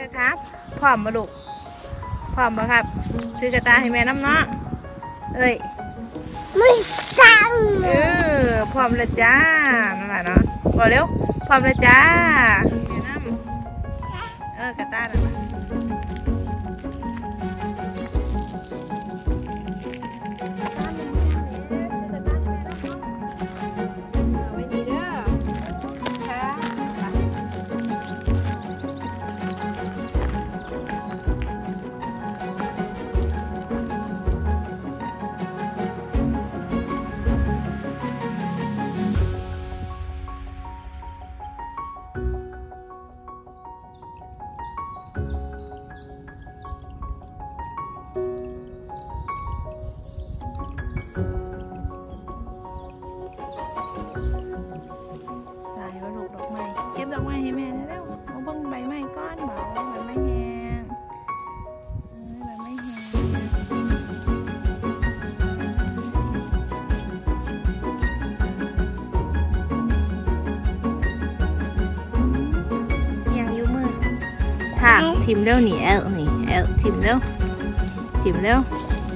ครับพร้อมมาลูกพร้อมมาครับซื้อกระตาให้แม่น้ำเนาะเอ้ยไม่สั่งพร้อมแล้วจ้านั่นแหละเนาะบอกเร็วพร้อมแล้วจ้าแม่น้ำกระตาน่ะดอกไม้ให้แม่แล้วเอาเบิ่งใบไม้ก้อนเบาใบไม้แห้งใบไม้แห้งยังอยู่มือถากทิมเร็วนี่นี่ทิมเร็วทิมเร็ว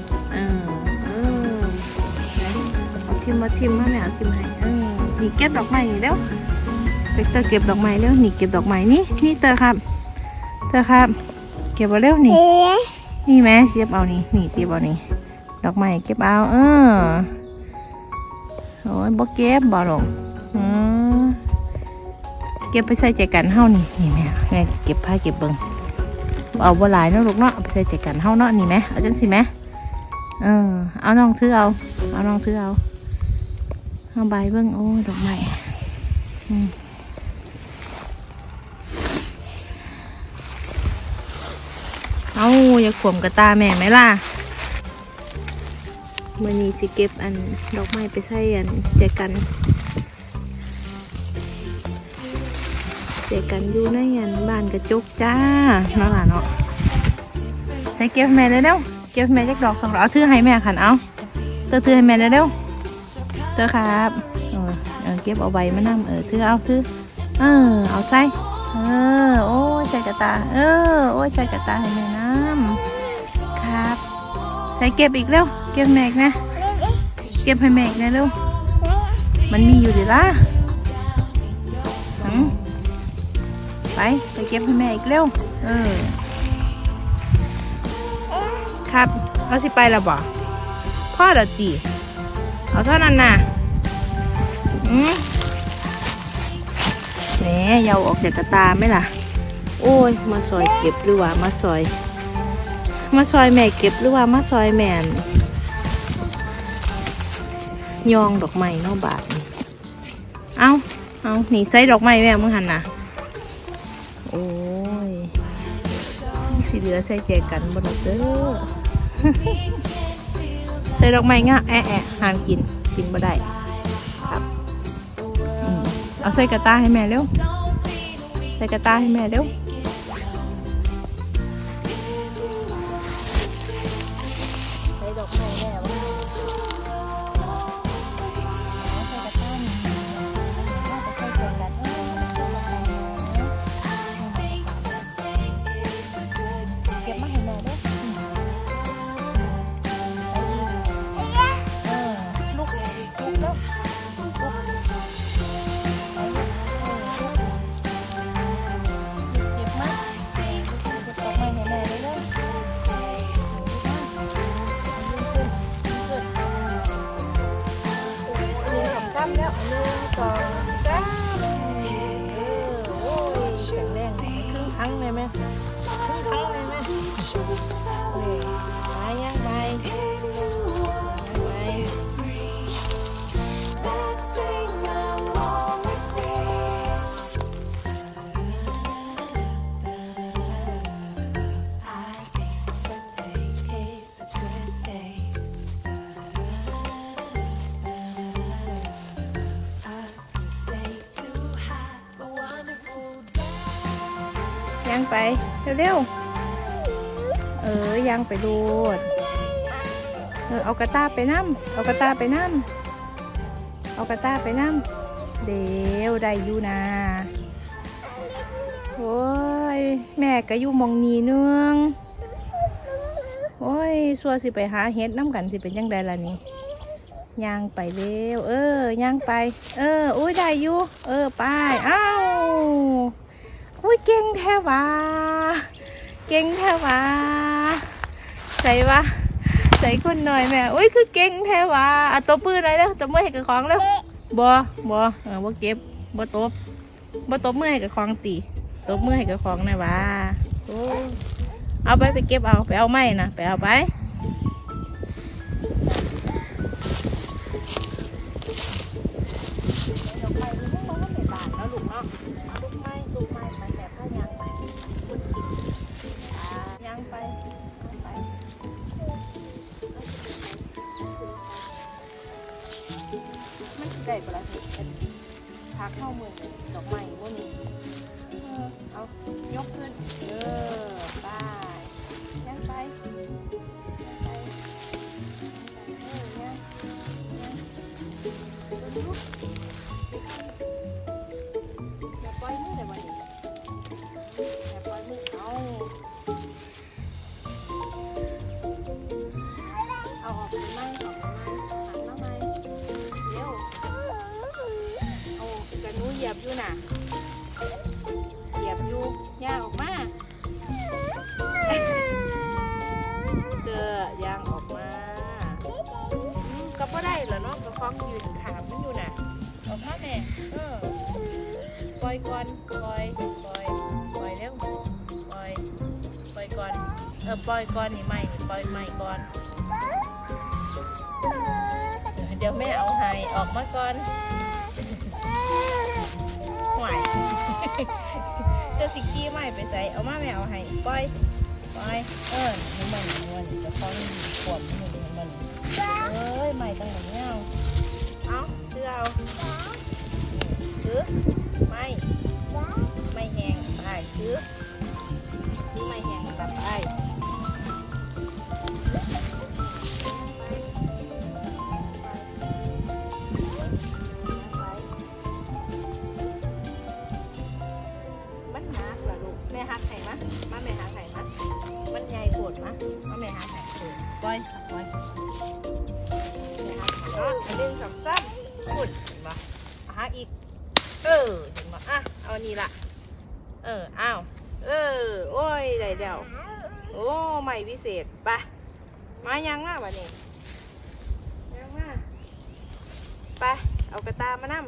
เอาทิมมาทิมมาแม่เอาทิมให้นี่เก็บดอกไม้แล้วเตอร์เก็บดอกไม้เร็วนี่เก็บดอกไม้นี่เตอร์ครับเก็บเอาเร็วนี่ไหมเก็บเอานี่เก็บเอานี่ดอกไม้เก็บเอาโอ้ยบ่เก็บบ่หรอกเก็บไปใส่ใจกันเฮานี่แม่เก็บผ้าเก็บเบิ่งเอาบ่หลายเนาะลูกเนาะไปใส่ใจกันเฮาเนาะนี่ไหมเอาจังสิไหมเอาน้องถือเอาน้องถือเอาใบเบิ่งโอ้ดอกไม้เอาอย่าข่มกระตาแม่ไหมล่ะมื่อนี้สิเก็บอันดอกไม้ไปใส่อันเจกันอยู่ในอันบ้านกระจกจ้าเนาะล่ะเนาะใส่เก็บแม่เลยเร็วเก็บแม่จักดอก2 ดอกเอาถือให้แม่ขันเอาเถือให้แม่เลยเร็วเถือครับเก็บเอาใบมานั่งถือเอาเอาใส่โอ้ยใส่กระตาโอ้ยใส่กระตาให้แม่น้ำครับใส่เก็บอีกเร็วเก็บแมกนะเก็บให้แมกนะเร็วมันมีอยู่ดิล่ะไปเก็บให้แม่อีกเร็วครับเอาสิไปแล้วบ่พ่อเดี๋ยวตีเอาเท่านั้นน่ะแหมยาวออกจากกระตาไหมล่ะโอ้ยมาซอยเก็บหรือว่ามาซอยแม่เก็บหรือว่ามาซอยแม่ยองดอกไม้เนาะบาทเอานี่ใส่ดอกไม้แม่มึงหันน่ะโอ้ยสีเหลือใส่แจกันบนเด้อใส่ดอกไม้ง่ะห้ามกินบ่ได้ครับเอาใส่กระตาให้แม่เร็วใส่กระตาให้แม่เร็วใส่ดอกไม้แม่วะใส่กระตาน่าจะใส่เกินกันเก็บมาให้แม่เด้อลูกแล้วยังไปเร็วยังไปดูดเอากระตาไปน้ำเอากระตาไปน้ำเดี๋ยวได้อยู่นะโอ้ยแม่ก็อยู่มองนีเนืองโอ้ยสัวสิไปหาเฮ็ดน้ำกันสิเป็นยังไงล่ะนี่ย่างไปเร็วย่างไปอุ้ยได้อยู่ไปอ้าวอุ้ยเก่งแท้วะเก่งแท้วะใส่วะใส่คนหน่อยแม่อุ้ยคือเก่งแท้วะเอาตบมือหน่อยเด้อตบมือให้กับของแล้วบ่เก็บบ่ตบมือให้กับของตีตบมือให้กับของหน่อยวะโอ้เอาไปเก็บไปเอาไม้นะไปเอาไปได้ปะล่ะพักเข้ามือดอกไม้พวกนี้เอายกขึ้นไปย่างไปย่างอย่าปล่อยมือเลยวันนี้อย่าปล่อยมือเอาออกไปไหมหันมาไหมเร็วกระนูเหยียบอยู่น่ะเหยียบอยู่ย่างออกมาย่างออกมาก็บ่ได้เหรอเนาะก็คล้องยืนขามมันอยู่น่ะออกมาแม่ปล่อยก่อนปล่อยเร็วปล่อยก่อนปล่อยก่อนนี่ไม่ปล่อยไม่ก่อนเดี๋ยวแม่เอาให้ออกมาก่อนหวายเจ้าสิกี้ไม่ไปใส่เอามาแม่เอาให้ปล่อยมันจะคล้องขวบมันไม่ตั้งแต่เงี้ยเอาซื้อเอาซื้อไม่แห้งไปซื้อไม่แห้งกลับไปแม่หักไข่มะมาแม่หักไข่มะมันใหญ่ปวดมะมาแม่หักไข่ปล่อยแม่หักไข่ก็ดึงสั้นปุดเห็นปะหักอีกเห็นปะเอานี่ละอ้าวโอ้ยได้เดียวโอ้ใหม่พิเศษไปมายังมากแบบนี้ยังมากไปเอากระตามานั่ม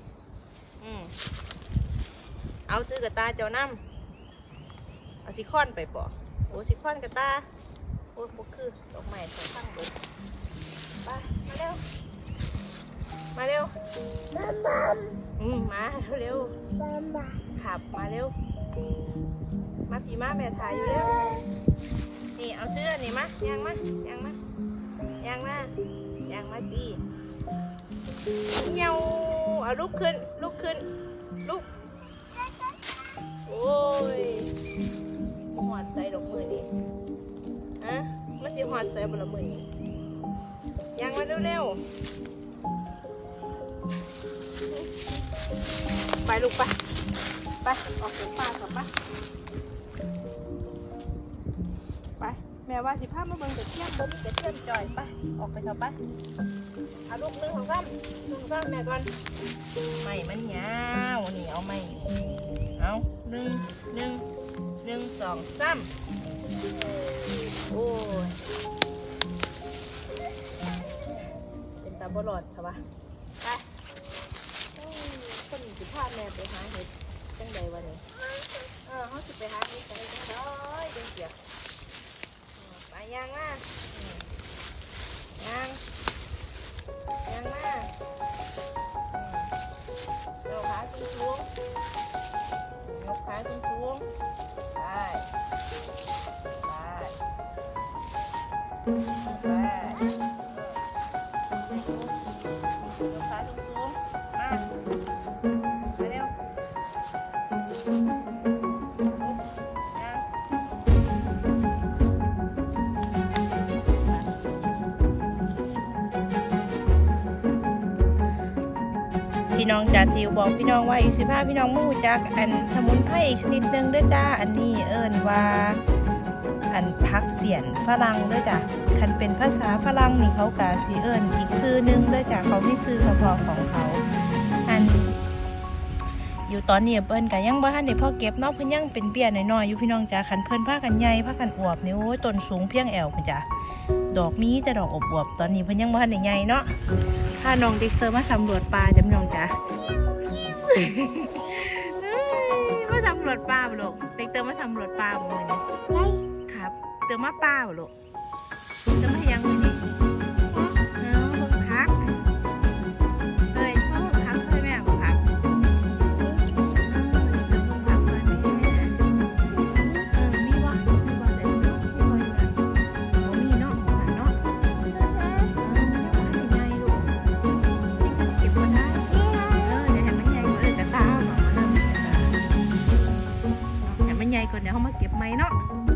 เอาซื้อกระตาเจ้านั่มเอาซิคอนไปปะโอ้ซิคอนกระตาโอ้พวกคือดอกไม้ใส่ข้างบนไปมาเร็วมาเร็วขับมาเร็วมาผีมาแม่ถ่ายอยู่เร็วนี่เอาเสื้อนี่มายางมาตีเงาเอาลุกขึ้นลุกโอ้ยหอดใส่ดอกมือดิมันสิหอดใส่บนมือยังมาเร็วไปลูกไปออกจากป่าก่อนไปแม่ว่าสิพามาเบิ่งแต่เที่ยงบ่มีแต่เที่ยงจ่อยไปออกไปเถอะไปเอาลูก1 2 3แม่ก่อนไม่มันยาวนี่เอาไม่เอา1 2 3โอ้ยเป็นตาบอลอดค่ะวะไปคนสิพาแม่ไปหาเห็ดจังใดวันนี้เขาสิไปหาเห็ดจังใดเดี๋ยวเสียไปย่างมาย่างมาเราขาสูงยกขาสูงได้ขาสูงมาเร็วพี่น้องจ่าจิวบอกพี่น้องว่าอยู่15พี่น้องมู่จักอันสมุนไพรอีกชนิดหนึ่งด้วยจ้าอันนี้เอิ้นว่าอันพักเสียนฝรั่งด้วยจ้ะคันเป็นภาษาฝรั่งนี่เขากะสิเอิ้นอีกชื่อนึงด้วยจ้ะเขามีชื่อเฉพาะของเขาอันอยู่ตอนนี้เปิ้นกะยังบ่ทันได้พอเก็บเนาะเพิ่นยังเป็นเบี้ยน้อยๆอยู่พี่น้องจ้าคันเพิ่นพากันใหญ่พากันอวบนี่โอ้ยต้นสูงเพียงแอวพุ่นจ้ะดอกมีแต่ดอกอวบๆตอนนี้เพิ่นยังบ่ทันได้ใหญ่เนาะถ้าน้องเด็กเซอร์มาสำรวจป่าจำน้องจ้ะมาสำรวจป่าบ่ลูกเด็กเตอร์มาสำรวจป่าบ่มื้อนี้ไรครับเตอร์มาป่าบ่ลูกเตอร์มายังมื้อนี้เบิ่งพักเอ้ยมาเบิ่งพักช่วยแม่บ่พักเบิ่งพักช่วยแม่มีบ่แต่มีบ่อยู่นั่นบ่มีเนาะนั่นเนาะยังบ่ได้ใหญ่ลูกเก็บบ่ได้เดี๋ยวให้มันใหญ่กว่าแต่ตาเอาหน่อยมาเริ่มให้มันใหญ่ก่อนเดี๋ยวเขามาเก็บไหมเนาะ